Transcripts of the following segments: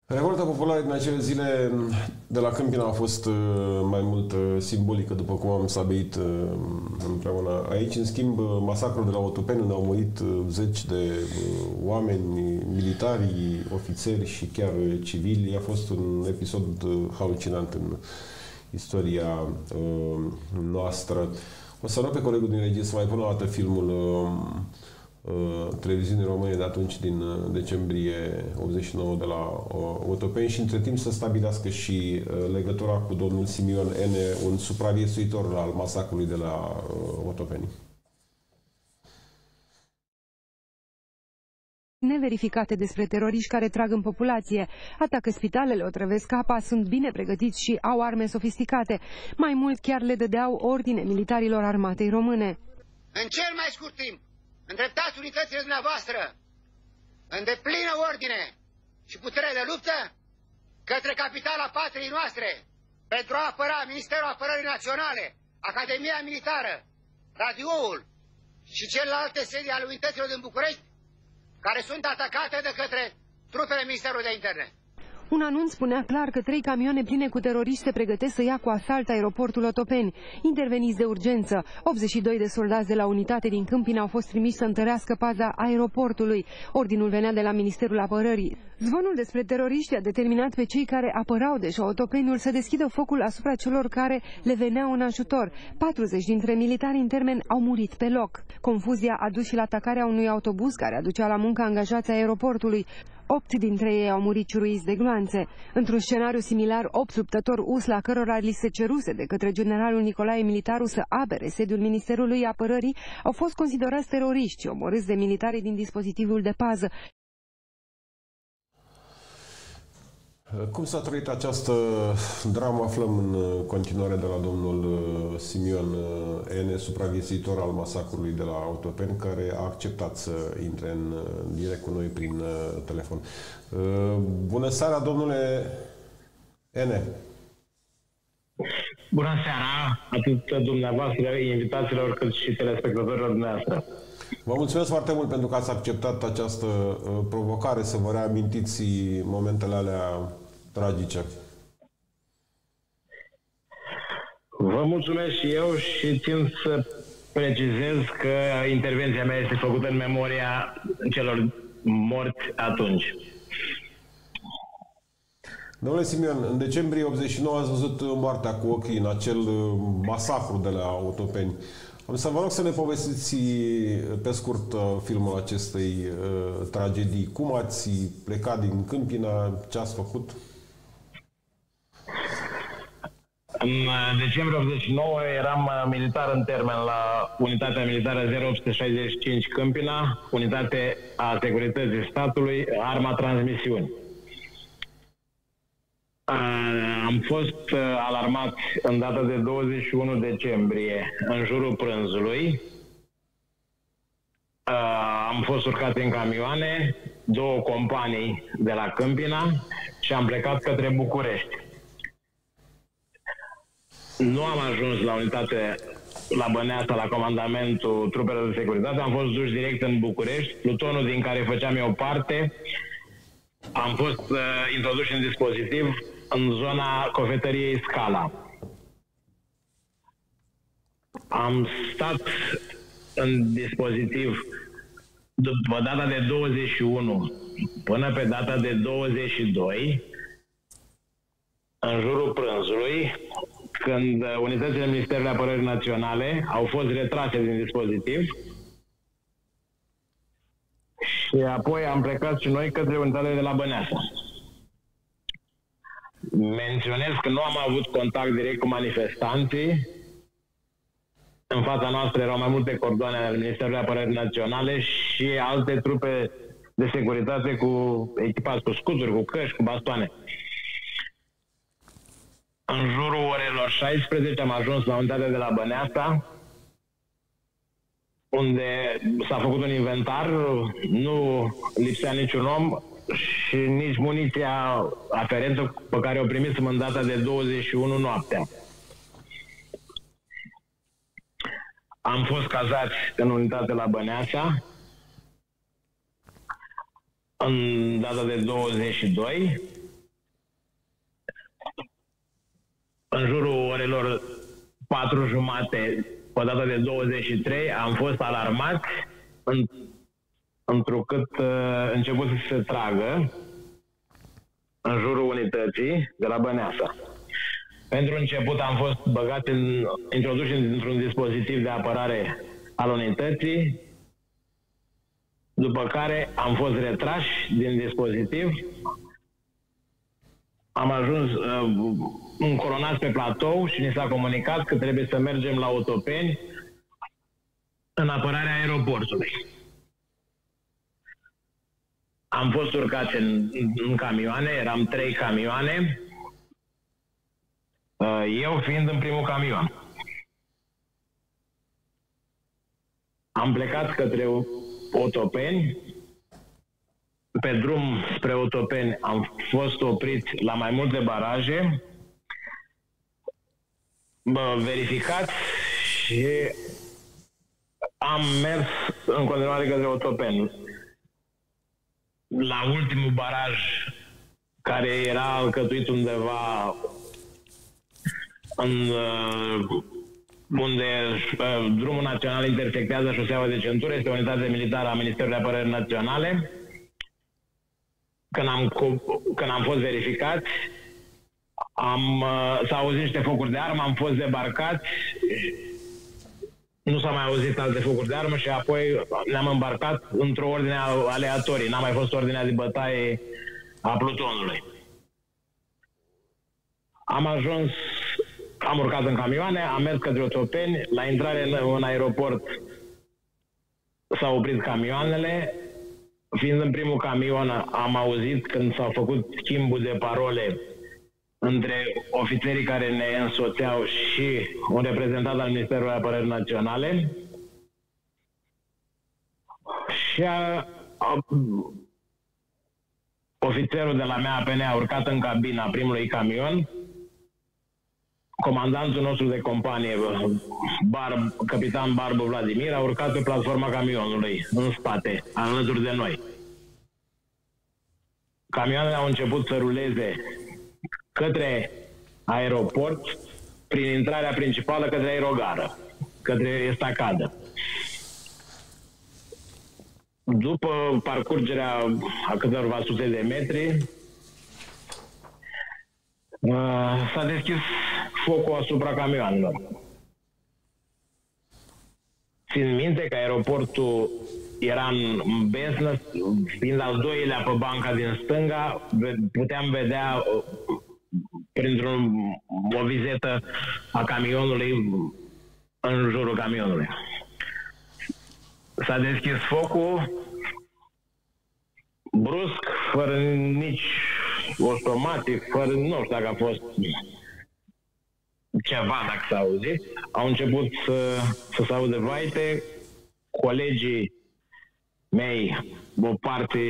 Revolta populară din acele zile de la Câmpina a fost mai mult simbolică, după cum am stabilit împreună. Aici, în schimb, masacrul de la Otopeni, unde au murit zeci de oameni, militari, ofițeri și chiar civili, a fost un episod halucinant în istoria noastră. O să rog pe colegul din regie să mai pună o dată filmul televiziunii române de atunci, din decembrie 89, de la Otopeni, și între timp să stabilească și legătura cu domnul Simion N., un supraviețuitor al masacrului de la Otopeni. Neverificate despre teroriști care trag în populație, atacă spitalele, otrăvesc apa, sunt bine pregătiți și au arme sofisticate. Mai mult, chiar le dădeau ordine militarilor armatei române. În cel mai scurt timp, îndreptați unitățile dumneavoastră în deplină ordine și putere de luptă către capitala patriei noastre pentru a apăra Ministerul Apărării Naționale, Academia Militară, radioul și celelalte sedii ale unităților din București care sunt atacate de către trupele Ministerului de Interne. Un anunț spunea clar că 3 camioane pline cu teroriști se pregătesc să ia cu asalt aeroportul Otopeni. Interveniți de urgență. 82 de soldați de la unitate din Câmpina au fost trimiși să întărească paza aeroportului. Ordinul venea de la Ministerul Apărării. Zvonul despre teroriști a determinat pe cei care apărau deja Otopeniul să deschidă focul asupra celor care le veneau în ajutor. 40 dintre militari în termen au murit pe loc. Confuzia a dus și la atacarea unui autobuz care aducea la muncă angajații aeroportului. 8 dintre ei au murit ciuruiți de gloanțe. Într-un scenariu similar, 8 luptători USLA, cărora li se ceruse de către generalul Nicolae Militaru să apere sediul Ministerului Apărării, au fost considerați teroriști, omorâți de militarii din dispozitivul de pază. Cum s-a trăit această dramă, aflăm în continuare de la domnul Simion N., supraviețuitor al masacrului de la Otopeni, care a acceptat să intre în direct cu noi prin telefon. Bună seara, domnule N. Bună seara, atât dumneavoastră, invitațiilor, cât și telespectatorilor dumneavoastră. Vă mulțumesc foarte mult pentru că ați acceptat această provocare, să vă reamintiți momentele alea tragice. Vă mulțumesc și eu și țin să precizez că intervenția mea este făcută în memoria celor morți atunci. Domnule Simion, în decembrie 89 ați văzut moartea cu ochii în acel masacru de la Otopeni. Am să vă rog să ne povestiți pe scurt filmul acestei tragedii. Cum ați plecat din Câmpina? Ce ați făcut? În decembrie 89 eram militar în termen la unitatea militară 0865 Câmpina, unitate a securității statului, arma transmisiuni. Am fost alarmat în data de 21 decembrie, în jurul prânzului. Am fost urcat în camioane, 2 companii de la Câmpina și am plecat către București. Nu am ajuns la unitate la Băneasa, la comandamentul trupelor de securitate, am fost duși direct în București. Plutonul din care făceam eu parte, am fost introduși în dispozitiv în zona cofetăriei Scala. Am stat în dispozitiv după data de 21 până pe data de 22, în jurul prânzului, când unitățile Ministerului Apărării Naționale au fost retrase din dispozitiv și apoi am plecat și noi către unitatea de la Băneasa. Menționez că nu am avut contact direct cu manifestanții. În fața noastră erau mai multe cordoane ale Ministerului Apărării Naționale și alte trupe de securitate cu echipați cu scuturi, cu căști, cu bastoane. În jurul orelor 16 am ajuns la unitatea de la Băneasa, unde s-a făcut un inventar, nu lipsea niciun om și nici muniția aferentă pe care o primisem în data de 21 noaptea. Am fost cazați în unitate la Băneasa în data de 22 în jurul orelor 4:30, pe data de 23, am fost alarmați întrucât început să se tragă în jurul unității de la Băneasa. Pentru început am fost introduși într-un dispozitiv de apărare al unității, după care am fost retrași din dispozitiv. Am ajuns încoronați pe platou și ni s-a comunicat că trebuie să mergem la Otopeni în apărarea aeroportului. Am fost urcați în camioane, eram 3 camioane, eu fiind în primul camion. Am plecat către Otopeni. Pe drum spre Otopeni am fost oprit la mai multe baraje, verificat și am mers în continuare către Otopeni. La ultimul baraj, care era alcătuit undeva unde drumul național intersectează șoseaua de centură, este o unitate militară a Ministerului Apărării Naționale. Când am fost verificați, s-au auzit niște focuri de armă, am fost debarcați, nu s-au mai auzit alte focuri de armă și apoi ne-am îmbarcat într-o ordine aleatorie. N-a mai fost ordinea de bătaie a plutonului. Am urcat în camioane, am mers către Otopeni, la intrare în aeroport s-au oprit camioanele. Fiind în primul camion, am auzit când s-au făcut schimbul de parole între ofițerii care ne însoțeau și un reprezentant al Ministerului Apărării Naționale. Și ofițerul de la MAPN a urcat în cabina primului camion. Comandantul nostru de companie, capitan Barbu Vladimir, a urcat pe platforma camionului, în spate, alături de noi. Camioanele au început să ruleze către aeroport, prin intrarea principală către aerogară, către estacadă. După parcurgerea a câteva sute de metri, s-a deschis focul asupra camioanelor. Țin minte că aeroportul era în beznă, fiind al doilea pe banca din stânga, puteam vedea printr-o vizetă a camionului în jurul camionului. S-a deschis focul brusc, fără nici automatic, fără, nu știu dacă a fost ceva, dacă s-a auzit. Au început să se audă vaite, colegii mei, o parte,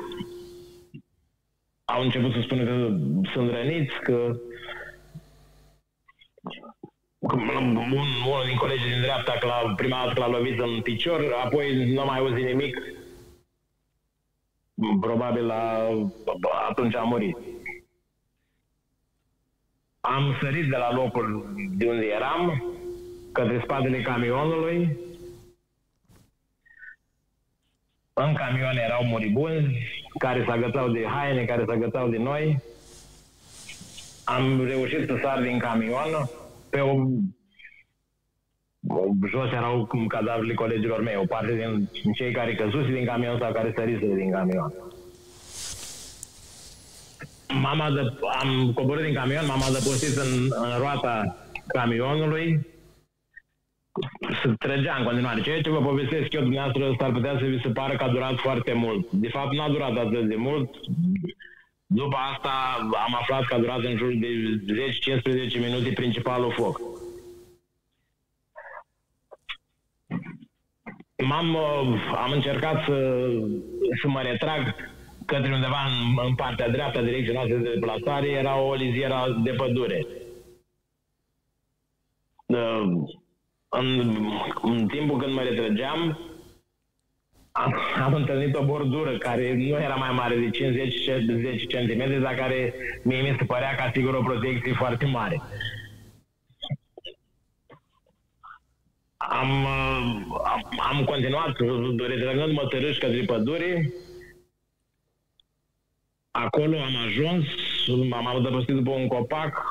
au început să spună că sunt răniți, că unul din colegii din dreapta, că prima dată că l-a lovit în picior, apoi nu a mai auzit nimic. Probabil atunci a murit. Am sărit de la locul de unde eram, către spatele camionului. În camion erau moribunzi care se agățau de haine, care se agățau de noi. Am reușit să sar din camion. Jos erau cadavrele colegilor mei, o parte din cei care căzuse din camion sau care săriseră din camion. Am coborât din camion, m-am adăpostit în roata camionului. Se trăgea în continuare. Ceea ce vă povestesc eu dumneavoastră s-ar putea să vi se pară că a durat foarte mult. De fapt, n-a durat atât de mult. După asta am aflat că a durat în jur de 10-15 minute principalul foc. Am încercat să mă retrag către undeva în partea dreaptă, direcția noastră de deplasare, era o lizieră de pădure. În timpul când mă retrăgeam, am întâlnit o bordură care nu era mai mare de 50 cm, dar care mie mi se părea ca sigur o protecție foarte mare. am continuat retrăgându-mă târâș către pădure. Acolo am ajuns, m-am adăpostit după un copac,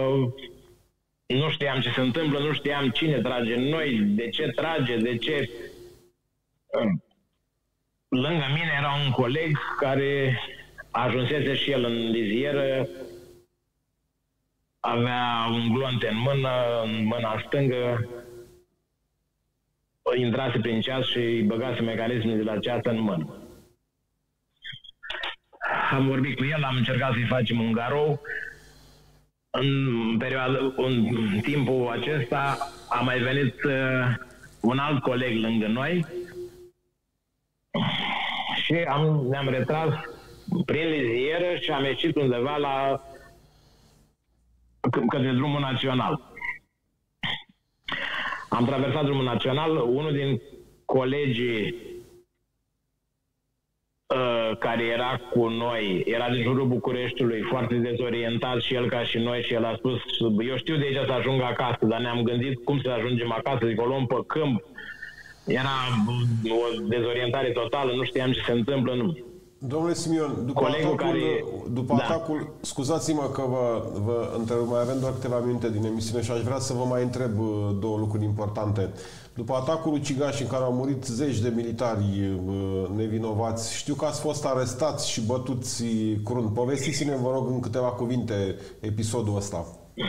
nu știam ce se întâmplă, nu știam cine trage în noi, de ce trage, de ce... Lângă mine era un coleg care ajunsese și el în lizieră, avea un glonte în mâna stângă, intrase prin ceas și îi băgase mecanismul de la ceas în mână. Am vorbit cu el, am încercat să-i facem un garou. În timpul acesta a mai venit un alt coleg lângă noi și ne-am retras prin lizieră și am ieșit undeva către drumul național. Am traversat drumul național, unul din colegii care era cu noi, era din jurul Bucureștiului, foarte dezorientat și el ca și noi, și el a spus, eu știu de aici să ajung acasă, dar ne-am gândit cum să ajungem acasă, zic, o luăm pe câmp. Era o dezorientare totală, nu știam ce se întâmplă, nu. Domnule Simion, după atacul, scuzați-mă că vă întrerup, mai avem doar câteva minute din emisiune și aș vrea să vă mai întreb două lucruri importante. După atacul ucigaș în care au murit zeci de militari nevinovați, știu că ați fost arestați și bătuți crunt. Povestiți-ne, vă rog, în câteva cuvinte episodul ăsta.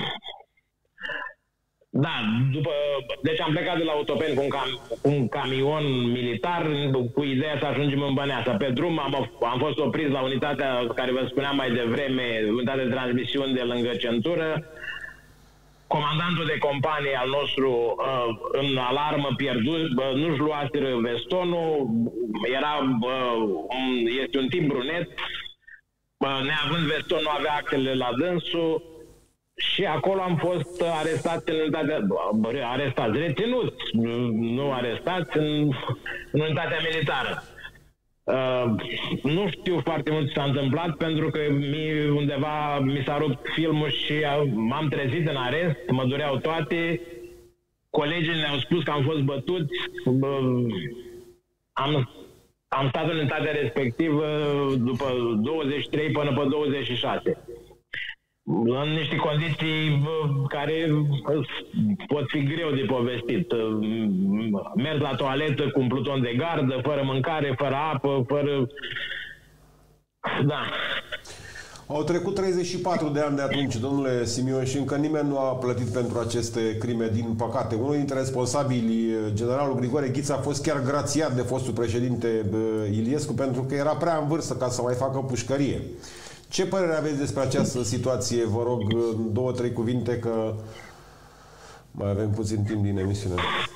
Da, deci am plecat de la Otopeni cu un camion militar cu ideea să ajungem în Băneasa. Pe drum am fost opriți la unitatea care vă spuneam mai devreme, unitatea de transmisiuni de lângă centură. Comandantul de companie al nostru în alarmă pierdut, nu-și luaseră vestonul, este un tip brunet, neavând veston nu avea actele la dânsul. Și acolo am fost reținuți, nu arestați, în unitatea militară. Nu știu foarte mult ce s-a întâmplat, pentru că undeva mi s-a rupt filmul și m-am trezit în arest, mă dureau toate. Colegii ne-au spus că am fost bătuți. Am stat în unitatea respectivă după 23 până pe 26. În niște condiții care pot fi greu de povestit. Mers la toaletă cu un pluton de gardă, fără mâncare, fără apă, fără... Da. Au trecut 34 de ani de atunci, domnule Simion, și încă nimeni nu a plătit pentru aceste crime, din păcate. Unul dintre responsabili, generalul Grigore Ghiță, a fost chiar grațiat de fostul președinte Iliescu pentru că era prea în vârstă ca să mai facă pușcărie. Ce părere aveți despre această situație? Vă rog, două, trei cuvinte, că mai avem puțin timp din emisiune.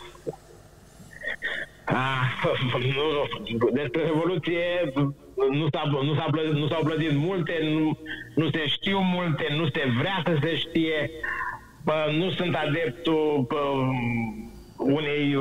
Despre Revoluție nu s-au plătit multe, nu se știu multe, nu se vrea să se știe. Nu sunt adeptul unei...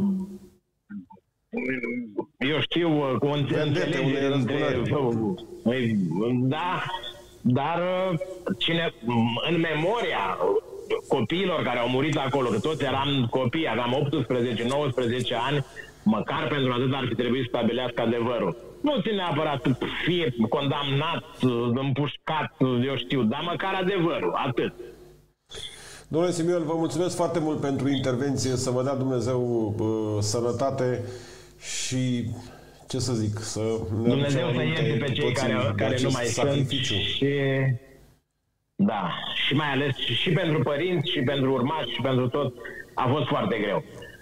eu știu, cu înțelegere între... Da, dar în memoria copiilor care au murit acolo, că toți eram copii, aveam 18-19 ani, măcar pentru atât ar fi trebuit să stabilească adevărul. Nu ține neapărat să fie condamnat, împușcat, eu știu, dar măcar adevărul, atât. Domnule Simion, vă mulțumesc foarte mult pentru intervenție, să vă dea Dumnezeu sănătate și, ce să zic, să ne Dumnezeu să ierte pe cei care nu mai sunt și, da, și mai ales și pentru părinți și pentru urmași și pentru tot a fost foarte greu.